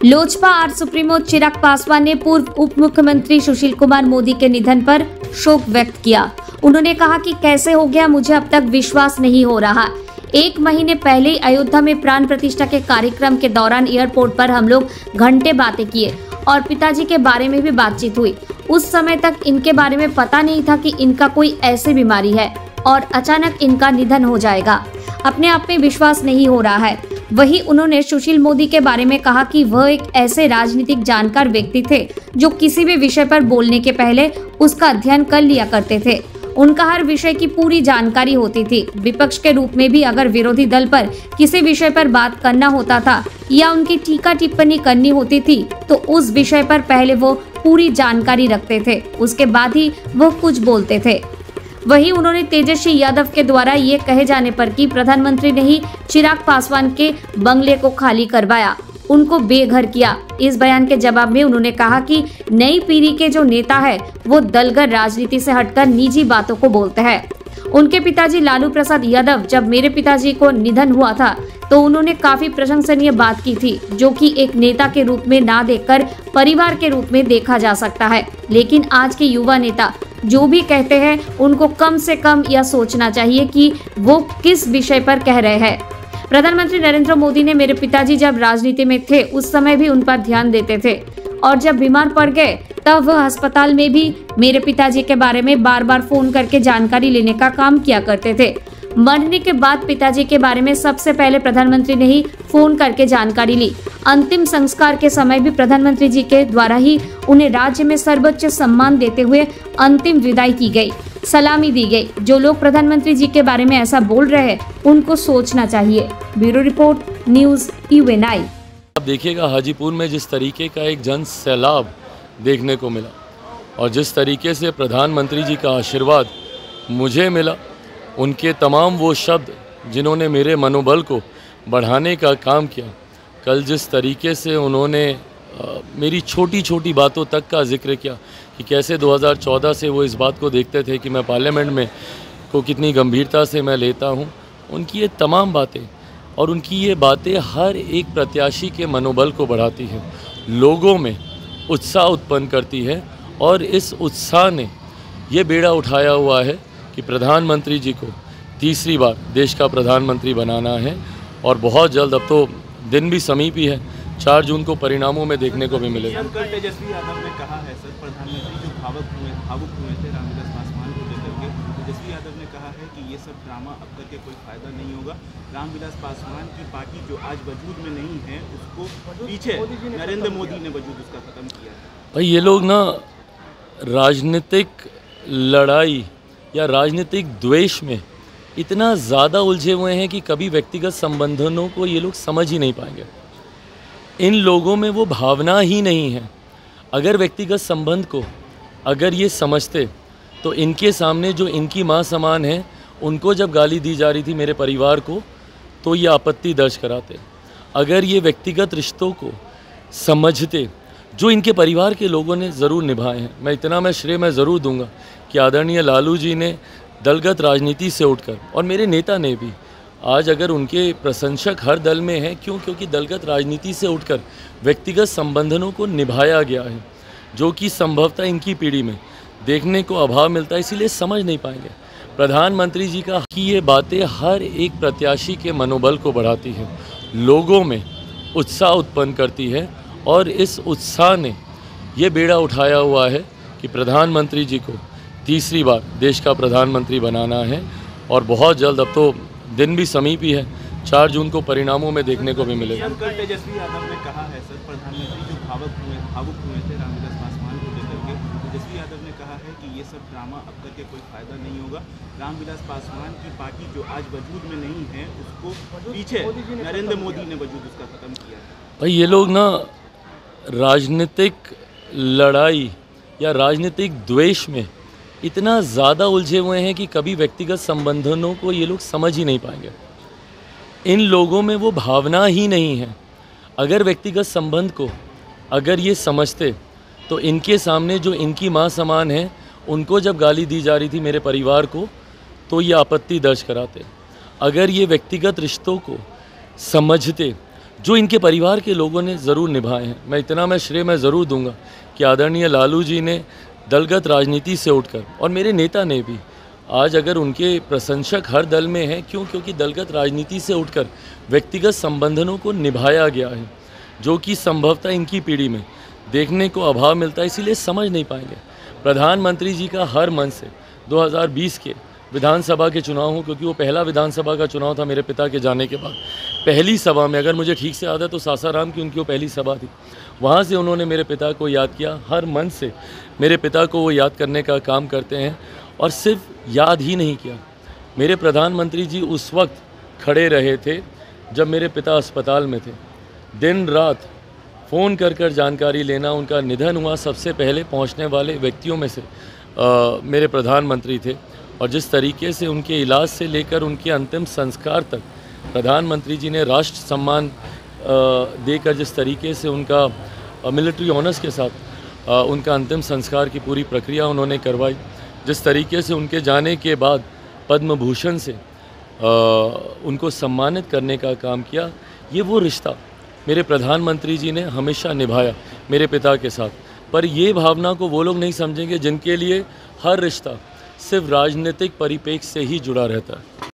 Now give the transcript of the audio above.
Lojpa R supremo Chirag Paswan ने पूर्व उप मुख्यमंत्री सुशील कुमार मोदी के निधन पर शोक व्यक्त किया। उन्होंने कहा कि कैसे हो गया, मुझे अब तक विश्वास नहीं हो रहा। 1 महीने पहले ही अयोध्या में प्राण प्रतिष्ठा के कार्यक्रम के दौरान एयरपोर्ट पर हम लोग घंटे बातें किए और पिताजी के बारे में भी बातचीत हुई। उस समय तक इनके बारे में पता नहीं था कि इनका कोई ऐसी बीमारी है और अचानक इनका निधन हो जाएगा। अपने आप में विश्वास नहीं हो रहा है। वहीं उन्होंने सुशील मोदी के बारे में कहा कि वह एक ऐसे राजनीतिक जानकार व्यक्ति थे जो किसी भी विषय पर बोलने के पहले उसका अध्ययन कर लिया करते थे। उनका हर विषय की पूरी जानकारी होती थी। विपक्ष के रूप में भी अगर विरोधी दल पर किसी विषय पर बात करना होता था या उनकी टीका टिप्पणी करनी होती थी तो उस विषय पर पहले वो पूरी जानकारी रखते थे, उसके बाद ही वह कुछ बोलते थे। वहीं उन्होंने तेजस्वी यादव के द्वारा ये कहे जाने पर कि प्रधानमंत्री ने ही चिराग पासवान के बंगले को खाली करवाया, उनको बेघर किया। इस बयान के जवाब में उन्होंने कहा कि नई पीढ़ी के जो नेता है वो दलगत राजनीति से हटकर निजी बातों को बोलते हैं। उनके पिताजी लालू प्रसाद यादव, जब मेरे पिताजी को निधन हुआ था तो उन्होंने काफी प्रशंसनीय बात की थी, जो कि एक नेता के रूप में ना देखकर परिवार के रूप में देखा जा सकता है। लेकिन आज के युवा नेता जो भी कहते हैं उनको कम से कम यह सोचना चाहिए कि वो किस विषय पर कह रहे हैं। प्रधानमंत्री नरेंद्र मोदी ने मेरे पिताजी जब राजनीति में थे उस समय भी उन पर ध्यान देते थे और जब बीमार पड़ गए तब वह अस्पताल में भी मेरे पिताजी के बारे में बार बार फोन करके जानकारी लेने का काम किया करते थे। मरने के बाद पिताजी के बारे में सबसे पहले प्रधानमंत्री ने ही फोन करके जानकारी ली। अंतिम संस्कार के समय भी प्रधानमंत्री जी के द्वारा ही उन्हें राज्य में सर्वोच्च सम्मान देते हुए अंतिम विदाई की गई, सलामी दी गई। जो लोग प्रधानमंत्री जी के बारे में ऐसा बोल रहे हैं उनको सोचना चाहिए। Bureau report, news UNI। आप देखिएगा हाजीपुर में जिस तरीके का एक जन सैलाब देखने को मिला और जिस तरीके से प्रधानमंत्री जी का आशीर्वाद मुझे मिला, उनके तमाम वो शब्द जिन्होंने मेरे मनोबल को बढ़ाने का काम किया, कल जिस तरीके से उन्होंने मेरी छोटी छोटी बातों तक का जिक्र किया कि कैसे 2014 से वो इस बात को देखते थे कि मैं पार्लियामेंट में को कितनी गंभीरता से मैं लेता हूँ, उनकी ये तमाम बातें और उनकी ये बातें हर एक प्रत्याशी के मनोबल को बढ़ाती हैं, लोगों में उत्साह उत्पन्न करती है और इस उत्साह ने ये बेड़ा उठाया हुआ है कि प्रधानमंत्री जी को तीसरी बार देश का प्रधानमंत्री बनाना है और बहुत जल्द, अब तो दिन भी समीप ही है, 4 जून को परिणामों में देखने को भी मिलेगा। कल तेजस्वी यादव ने कहा है सर, प्रधानमंत्री जो भावुक हुए थे रामविलास पासवान को लेकर के, तेजस्वी यादव ने कहा है कि ये सब ड्रामा अब करके कोई फायदा नहीं होगा। रामविलास पासवान की पार्टी जो आज वजूद में नहीं है उसको पीछे नरेंद्र मोदी ने वजूद उसका खत्म किया है। भाई ये लोग ना राजनीतिक लड़ाई या राजनीतिक द्वेष में इतना ज़्यादा उलझे हुए हैं कि कभी व्यक्तिगत संबंधों को ये लोग समझ ही नहीं पाएंगे। इन लोगों में वो भावना ही नहीं है। अगर व्यक्तिगत संबंध को अगर ये समझते तो इनके सामने जो इनकी माँ समान है उनको जब गाली दी जा रही थी मेरे परिवार को तो ये आपत्ति दर्ज कराते। अगर ये व्यक्तिगत रिश्तों को समझते जो इनके परिवार के लोगों ने ज़रूर निभाए हैं, मैं श्रेय मैं ज़रूर दूंगा कि आदरणीय लालू जी ने दलगत राजनीति से उठकर और मेरे नेता ने भी, आज अगर उनके प्रशंसक हर दल में हैं, क्योंकि दलगत राजनीति से उठकर व्यक्तिगत संबंधों को निभाया गया है, जो कि संभवतः इनकी पीढ़ी में देखने को अभाव मिलता है, इसीलिए समझ नहीं पाएंगे। प्रधानमंत्री जी का कि ये बातें हर एक प्रत्याशी के मनोबल को बढ़ाती है, लोगों में उत्साह उत्पन्न करती है और इस उत्साह ने ये बेड़ा उठाया हुआ है कि प्रधानमंत्री जी को तीसरी बार देश का प्रधानमंत्री बनाना है और बहुत जल्द, अब तो दिन भी समीप ही है, 4 जून को परिणामों में देखने को भी मिलेगा। कल तेजस्वी यादव ने कहा है सर, प्रधानमंत्री जो भावुक हुए थे रामविलास पासवान को लेकर के, तेजस्वी यादव ने कहा है कि ये सब ड्रामा अब करके कोई फायदा नहीं होगा। रामविलास पासवान की पार्टी जो आज वजूद में नहीं है उसको पीछे नरेंद्र मोदी ने वजूद उसका खत्म किया है। भाई ये लोग ना राजनीतिक लड़ाई या राजनीतिक द्वेष में इतना ज़्यादा उलझे हुए हैं कि कभी व्यक्तिगत संबंधों को ये लोग समझ ही नहीं पाएंगे। इन लोगों में वो भावना ही नहीं है। अगर व्यक्तिगत संबंध को अगर ये समझते तो इनके सामने जो इनकी माँ समान है उनको जब गाली दी जा रही थी मेरे परिवार को तो ये आपत्ति दर्ज कराते। अगर ये व्यक्तिगत रिश्तों को समझते जो इनके परिवार के लोगों ने ज़रूर निभाए हैं। मैं श्रेय मैं ज़रूर दूंगा कि आदरणीय लालू जी ने दलगत राजनीति से उठकर, और मेरे नेता ने भी, आज अगर उनके प्रशंसक हर दल में हैं, क्योंकि दलगत राजनीति से उठकर व्यक्तिगत संबंधों को निभाया गया है, जो कि संभवतः इनकी पीढ़ी में देखने को अभाव मिलता है, इसीलिए समझ नहीं पाएंगे। प्रधानमंत्री जी का हर मन से 2020 के विधानसभा के चुनाव हो, क्योंकि वो पहला विधानसभा का चुनाव था मेरे पिता के जाने के बाद। पहली सभा में, अगर मुझे ठीक से याद है तो सासाराम की उनकी वो पहली सभा थी, वहाँ से उन्होंने मेरे पिता को याद किया। हर मन से मेरे पिता को वो याद करने का काम करते हैं, और सिर्फ याद ही नहीं किया, मेरे प्रधानमंत्री जी उस वक्त खड़े रहे थे जब मेरे पिता अस्पताल में थे। दिन रात फ़ोन कर जानकारी लेना, उनका निधन हुआ, सबसे पहले पहुंचने वाले व्यक्तियों में से मेरे प्रधानमंत्री थे। और जिस तरीके से उनके इलाज से लेकर उनके अंतिम संस्कार तक प्रधानमंत्री जी ने राष्ट्र सम्मान देकर जिस तरीके से उनका मिलिट्री ऑनर्स के साथ उनका अंतिम संस्कार की पूरी प्रक्रिया उन्होंने करवाई, जिस तरीके से उनके जाने के बाद पद्म भूषण से उनको सम्मानित करने का काम किया, ये वो रिश्ता मेरे प्रधानमंत्री जी ने हमेशा निभाया मेरे पिता के साथ। पर ये भावना को वो लोग नहीं समझेंगे जिनके लिए हर रिश्ता सिर्फ राजनीतिक परिप्रेक्ष्य से ही जुड़ा रहता है।